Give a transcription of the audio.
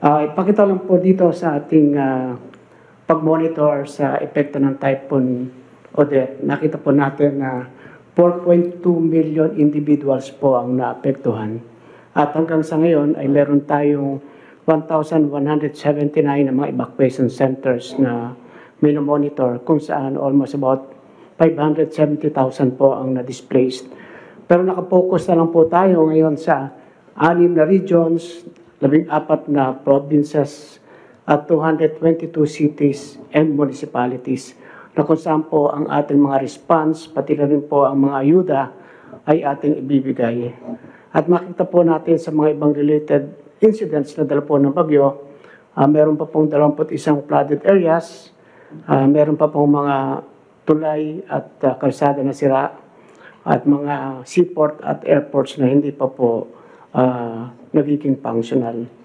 Ipakita lang po dito sa ating pag-monitor sa epekto ng Typhoon Odette. Nakita po natin na 4.2 million individuals po ang naapektuhan. At hanggang sa ngayon ay meron tayong 1,179 na mga evacuation centers na minomonitor kung saan almost about 570,000 po ang na-displaced. Pero nakapokus na lang po tayo ngayon sa 6 na regions, 14 na provinces at 222 cities and municipalities na kung saan po ang ating mga response, pati na rin po ang mga ayuda ay ating ibibigay. At makita po natin sa mga ibang related incidents na dala po ng bagyo, meron pa pong 21 flooded areas, meron pa pong mga tulay at kalsada na sira, at mga seaport at airports na hindi pa po nagiging functional.